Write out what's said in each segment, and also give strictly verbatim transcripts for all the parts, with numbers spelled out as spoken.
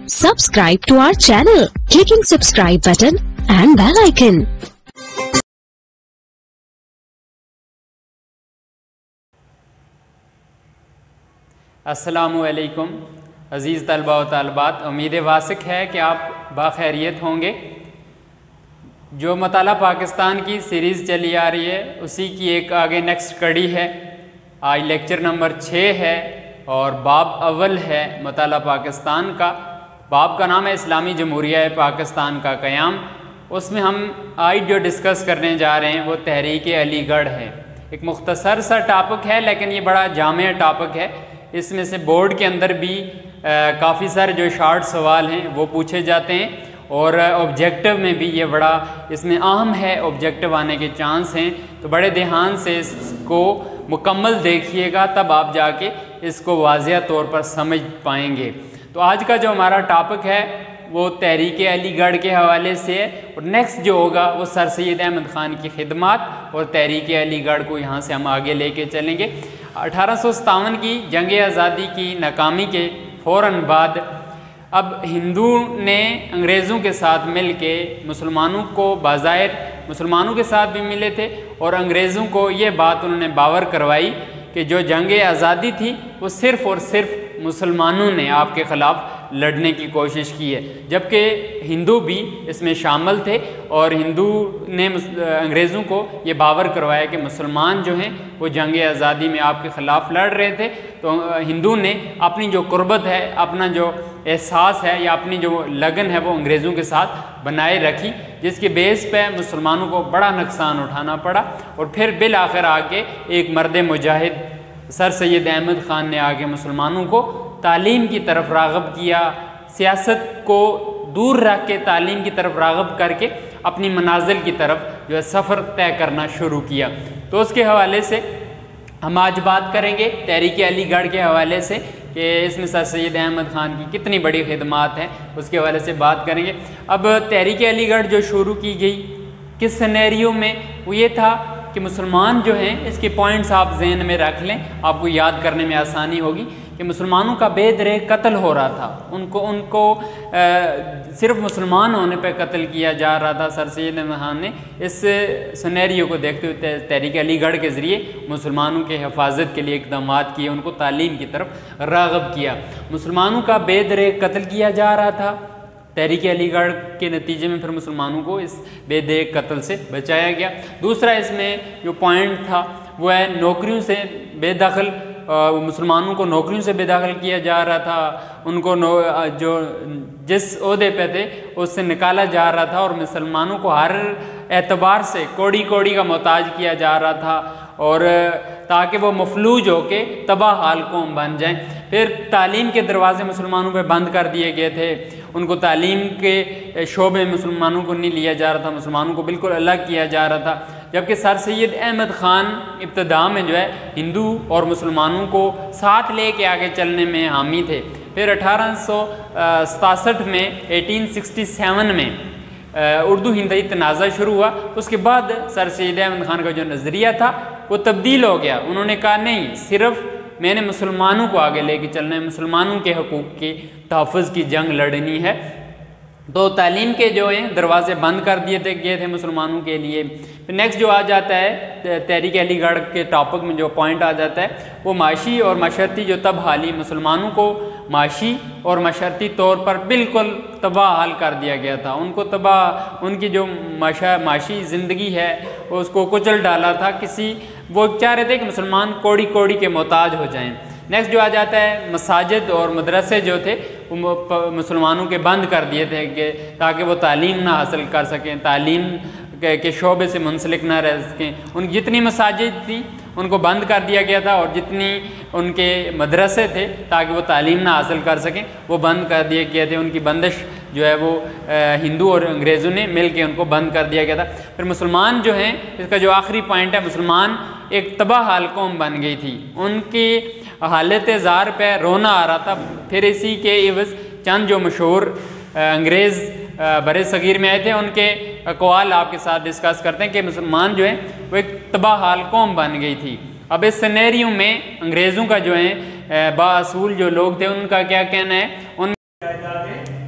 Subscribe to our channel, clicking subscribe button and bell icon. अस्सलामुअलैकुम अज़ीज़ तलबा व तालिबात, उम्मीद वासिक है कि आप बाखैरियत होंगे। जो मताला पाकिस्तान की सीरीज़ चली आ रही है उसी की एक आगे नेक्स्ट कड़ी है। आज लेक्चर नंबर छः है और बाब अव्वल है मताला पाकिस्तान का। बाब का नाम है इस्लामी जमहूरिया पाकिस्तान का क़याम। उसमें हम आज जो डिस्कस करने जा रहे हैं वो तहरीक अलीगढ़ है। एक मुख्तसर सा टॉपिक है लेकिन ये बड़ा जामे टॉपिक है। इसमें से बोर्ड के अंदर भी काफ़ी सारे जो शार्ट सवाल हैं वो पूछे जाते हैं और ऑब्जेक्टिव में भी ये बड़ा इसमें अहम है, ऑब्जेक्टिव आने के चांस हैं। तो बड़े ध्यान से इसको मुकम्मल देखिएगा तब आप जाके इसको वाज़िया तौर पर समझ पाएंगे। तो आज का जो हमारा टॉपिक है वो तहरीक अलीगढ़ के हवाले से है और नेक्स्ट जो होगा वो सर सैयद अहमद ख़ान की खिदमत और तहरीक अलीगढ़ को यहाँ से हम आगे लेके चलेंगे। अठारह सौ सत्तावन की जंग आज़ादी की नाकामी के फ़ौरन बाद अब हिंदू ने अंग्रेज़ों के साथ मिल के मुसलमानों को बाज़ाहिर मुसलमानों के साथ भी मिले थे और अंग्रेज़ों को ये बात उन्होंने बावर करवाई कि जो जंग आज़ादी थी वो सिर्फ़ और सिर्फ मुसलमानों ने आपके ख़िलाफ़ लड़ने की कोशिश की है, जबकि हिंदू भी इसमें शामिल थे और हिंदू ने अंग्रेज़ों को ये बावर करवाया कि मुसलमान जो हैं वो जंग आज़ादी में आपके ख़िलाफ़ लड़ रहे थे। तो हिंदू ने अपनी जो कुर्बत है, अपना जो एहसास है या अपनी जो लगन है वो अंग्रेज़ों के साथ बनाए रखी, जिसके बेस पे मुसलमानों को बड़ा नुकसान उठाना पड़ा। और फिर बिल आखिर आके एक मर्द मुजाहिद सर सैयद अहमद ख़ान ने आगे मुसलमानों को तालीम की तरफ राग़ब किया, सियासत को दूर रख के तालीम की तरफ राग़ब करके अपनी मनाजिल की तरफ जो है सफ़र तय करना शुरू किया। तो उसके हवाले से हम आज बात करेंगे तहरीक अलीगढ़ के हवाले से कि इसमें सर सैयद अहमद ख़ान की कितनी बड़ी खिदमत हैं, उसके हवाले से बात करेंगे। अब तहरीक अलीगढ़ जो शुरू की गई किस सिनेरियो में, वो ये था कि मुसलमान जो हैं, इसके पॉइंट्स आप जहन में रख लें, आपको याद करने में आसानी होगी कि मुसलमानों का बेदरे कत्ल हो रहा था। उनको उनको आ, सिर्फ मुसलमान होने पर कत्ल किया जा रहा था। सर सैयद अहमद ख़ान ने इस सिनेरियो को देखते हुए तहरीक अलीगढ़ के ज़रिए मुसलमानों के हिफाजत के लिए इक़दाम किए, उनको तालीम की तरफ राग़ब किया। मुसलमानों का बेदरे कत्ल किया जा रहा था। तहरीक अलीगढ़ के नतीजे में फिर मुसलमानों को इस बेदरे कत्ल से बचाया गया। दूसरा इसमें जो पॉइंट था वो है नौकरियों से बेदखल, मुसलमानों को नौकरियों से बेदखल किया जा रहा था। उनको जो जिस ओहदे पे थे उससे निकाला जा रहा था और मुसलमानों को हर एतबार से कोड़ी कोड़ी का मोहताज किया जा रहा था और ताकि वो मफलूज होके तबाह हाल कौम बन जाएं। फिर तालीम के दरवाज़े मुसलमानों पे बंद कर दिए गए थे, उनको तालीम के शोबे में मुसलमानों को नहीं लिया जा रहा था, मुसलमानों को बिल्कुल अलग किया जा रहा था। जबकि सर सैयद अहमद ख़ान इब्तदा में जो है हिंदू और मुसलमानों को साथ ले के आगे चलने में हामी थे। फिर अठारह सौ सतासठ में अठारह सौ सड़सठ में उर्दू हिंदी तनाज़ा शुरू हुआ। उसके बाद सर सैयद अहमद ख़ान का जो नज़रिया था वो तब्दील हो गया। उन्होंने कहा नहीं, सिर्फ मैंने मुसलमानों को आगे लेके चलना है, मुसलमानों के हकूक़ के तहफ़्फ़ुज़ की जंग लड़नी है। तो तालीम के जो हैं दरवाज़े बंद कर दिए थे गए थे मुसलमानों के लिए। फिर नेक्स्ट जो आ जाता है तहरीक अलीगढ़ के टॉपिक में जो पॉइंट आ जाता है वो माशी और मशरती जो तब हाली, मुसलमानों को माशी और मशरती तौर पर बिल्कुल तबाह हाल कर दिया गया था। उनको तबाह, उनकी जो माशा माशी ज़िंदगी है उसको कुचल डाला था। किसी वो चाह रहे थे कि मुसलमान कोड़ी कोड़ी के मोहताज हो जाएं। नेक्स्ट जो आ जाता है मसाजिद और मदरसे जो थे वो मुसलमानों के बंद कर दिए थे कि ताकि वो तालीम ना हासिल कर सकें, तालीम के, के शोबे से मुंसलिक ना रह सकें। उन जितनी मसाजिद थी उनको बंद कर दिया गया था और जितनी उनके मदरसे थे ताकि वो तालीम ना हासिल कर सकें वो बंद कर दिए गए थे। उनकी बंदिश जो है वो हिंदू और अंग्रेज़ों ने मिल के उनको बंद कर दिया गया था। फिर मुसलमान जो हैं, इसका जो आखिरी पॉइंट है, मुसलमान एक तबाह हाल कौम बन गई थी, उनकी हालत ज़ार पे रोना आ रहा था। फिर इसी के इवज़ चंद जो मशहूर अंग्रेज़ बरे सगीर में आए थे उनके अक़वाल आपके साथ डिस्कस करते हैं कि मुसलमान जो हैं वो एक तबाह हाल कौम बन गई थी। अब इस सिनेरियो में अंग्रेज़ों का जो है बाअसूल जो लोग थे उनका क्या कहना है, उन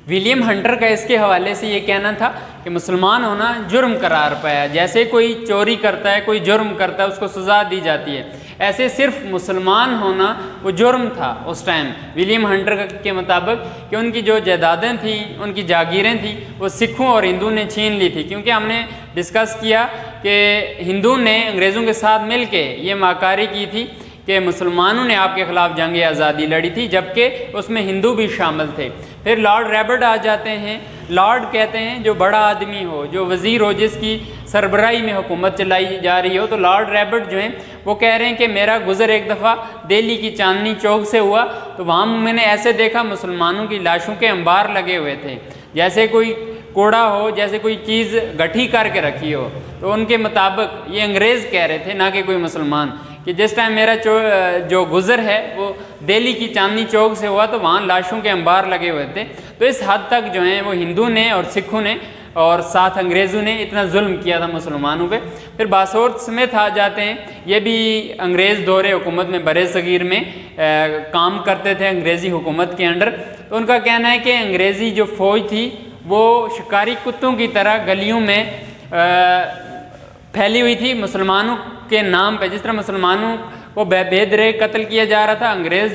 विलियम हंटर का इसके हवाले से ये कहना था कि मुसलमान होना जुर्म करार पाया, जैसे कोई चोरी करता है, कोई जुर्म करता है, उसको सज़ा दी जाती है, ऐसे सिर्फ मुसलमान होना वो जुर्म था उस टाइम विलियम हंटर के मुताबिक, कि उनकी जो जायदादें थी, उनकी जागीरें थी, वो सिखों और हिंदू ने छीन ली थी। क्योंकि हमने डिस्कस किया कि हिंदू ने अंग्रेज़ों के साथ मिल के ये माकारी की थी कि मुसलमानों ने आपके ख़िलाफ़ जंग आज़ादी लड़ी थी, जबकि उसमें हिंदू भी शामिल थे। फिर लॉर्ड रैबर्ट आ जाते हैं। लॉर्ड कहते हैं जो बड़ा आदमी हो, जो वज़ीर हो, जिसकी सरबराही में हुकूमत चलाई जा रही हो, तो लॉर्ड रैबर्ट जो हैं वो कह रहे हैं कि मेरा गुज़र एक दफ़ा दिल्ली की चांदनी चौक से हुआ, तो वहाँ मैंने ऐसे देखा मुसलमानों की लाशों के अंबार लगे हुए थे, जैसे कोई कोड़ा हो, जैसे कोई चीज़ गठी करके रखी हो। तो उनके मुताबिक ये अंग्रेज़ कह रहे थे, ना कि कोई मुसलमान, कि जिस टाइम मेरा जो गुज़र है वो दिल्ली की चांदनी चौक से हुआ तो वहाँ लाशों के अंबार लगे हुए थे। तो इस हद तक जो हैं वो हिंदू ने और सिखों ने और साथ अंग्रेज़ों ने इतना जुल्म किया था मुसलमानों पे। फिर बासोर्थ स्मिथ आ जाते हैं। ये भी अंग्रेज़ दौरे हुकूमत में बरे सगीर में आ, काम करते थे अंग्रेज़ी हुकूमत के अंडर। तो उनका कहना है कि अंग्रेज़ी जो फ़ौज थी वो शिकारी कुत्तों की तरह गलियों में आ, फैली हुई थी मुसलमानों के नाम पे। जिस तरह मुसलमानों को बेदरे कत्ल किया जा रहा था, अंग्रेज़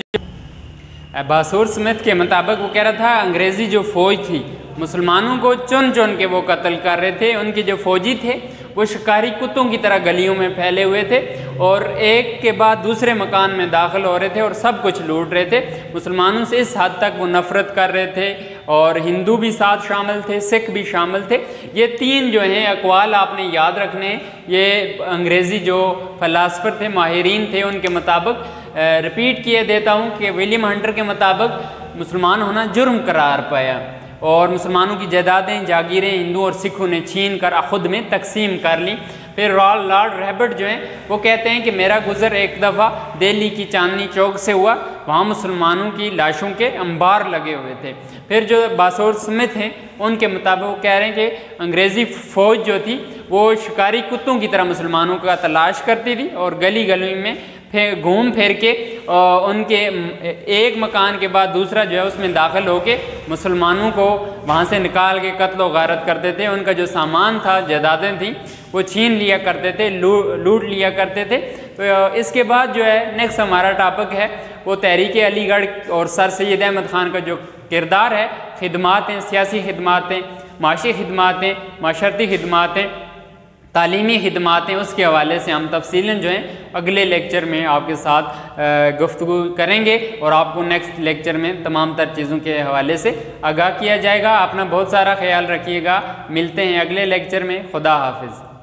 बासोर स्मिथ के मुताबिक वो कह रहा था अंग्रेज़ी जो फ़ौज थी मुसलमानों को चुन चुन के वो कत्ल कर रहे थे। उनके जो फ़ौजी थे वो शिकारी कुत्तों की तरह गलियों में फैले हुए थे और एक के बाद दूसरे मकान में दाखिल हो रहे थे और सब कुछ लूट रहे थे। मुसलमानों से इस हद तक वो नफ़रत कर रहे थे और हिंदू भी साथ शामिल थे, सिख भी शामिल थे। ये तीन जो हैं अक़वाल आपने याद रखने। ये अंग्रेज़ी जो फ़लासफ़र थे, माहिरीन थे, उनके मुताबिक रिपीट किए देता हूँ कि विलियम हंटर के मुताबिक मुसलमान होना जुर्म करार पाया और मुसलमानों की जायदादें, जागीरें हिंदू और सिखों ने छीन कर खुद में तकसीम कर ली। फिर लॉर्ड रैबर्ट जो हैं वो कहते हैं कि मेरा गुज़र एक दफ़ा दिल्ली की चांदनी चौक से हुआ, वहाँ मुसलमानों की लाशों के अंबार लगे हुए थे। फिर जो बासोर स्मिथ हैं उनके मुताबिक वो कह रहे हैं कि अंग्रेज़ी फ़ौज जो थी वो शिकारी कुत्तों की तरह मुसलमानों का तलाश करती थी और गली गली में फिर घूम फिर के उनके एक मकान के बाद दूसरा जो है उसमें दाखिल होके मुसलमानों को वहाँ से निकाल के कत्ल व गारत करते थे। उनका जो सामान था, जायदादें थी, वो छीन लिया करते थे, लू लूट लिया करते थे। तो इसके बाद जो है नेक्स्ट हमारा टॉपिक है वो तहरीक अलीगढ़ और सर सैयद अहमद ख़ान का जो किरदार है, खिदमातें, सियासी खिदमातें, माशी खिदमातें, माशरती खिदमातें, तालीमी खिदमातें, उसके हवाले से हम तफसीलन जो हैं अगले लेक्चर में आपके साथ गुफ्तगू करेंगे और आपको नेक्स्ट लेक्चर में तमाम तर चीज़ों के हवाले से आगाह किया जाएगा। अपना बहुत सारा ख्याल रखिएगा। मिलते हैं अगले लेक्चर में। खुदा हाफिज़।